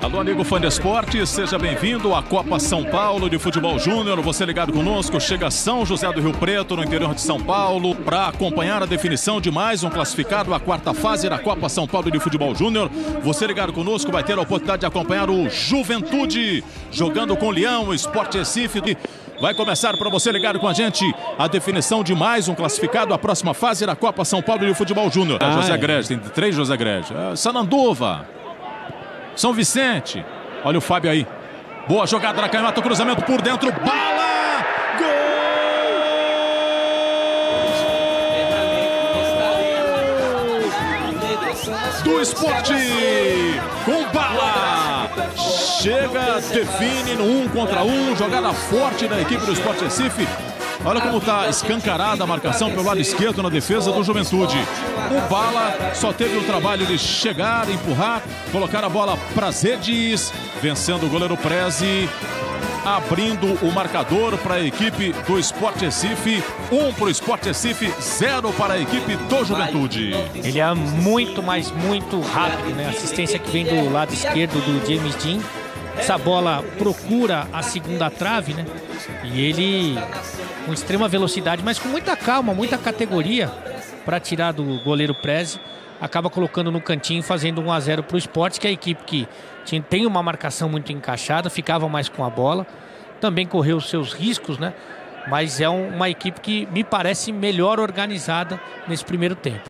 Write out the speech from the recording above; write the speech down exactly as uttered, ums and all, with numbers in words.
Alô, amigo fã de esporte, seja bem-vindo à Copa São Paulo de Futebol Júnior. Você ligado conosco, chega São José do Rio Preto, no interior de São Paulo, para acompanhar a definição de mais um classificado à quarta fase da Copa São Paulo de Futebol Júnior. Você ligado conosco vai ter a oportunidade de acompanhar o Juventude jogando com o Leão, o Sport Recife. Vai começar para você ligado com a gente a definição de mais um classificado à próxima fase da Copa São Paulo de Futebol Júnior. Ah, José é. Grege, tem três José Grege. É, Sananduva, São Vicente. Olha o Fábio aí. Boa jogada na canhota, cruzamento por dentro, bala! Gol! Do Sport! Com bala! Chega, define no um contra um, jogada forte da equipe do Sport Recife. Olha como está escancarada a marcação pelo lado esquerdo na defesa do Juventude. O Bala só teve o trabalho de chegar, empurrar, colocar a bola para as redes, vencendo o goleiro Prezi, abrindo o marcador para a equipe do Sport Recife. Um para o Sport Recife, zero para a equipe do Juventude. Ele é muito, mas muito rápido, né? A assistência que vem do lado esquerdo do James Dean. Essa bola procura a segunda trave, né? E ele, com extrema velocidade, mas com muita calma, muita categoria, para tirar do goleiro Prezi, acaba colocando no cantinho, fazendo um a zero para o Sport, que é a equipe que tinha, tem uma marcação muito encaixada, ficava mais com a bola, também correu os seus riscos, né? Mas é um, uma equipe que me parece melhor organizada nesse primeiro tempo.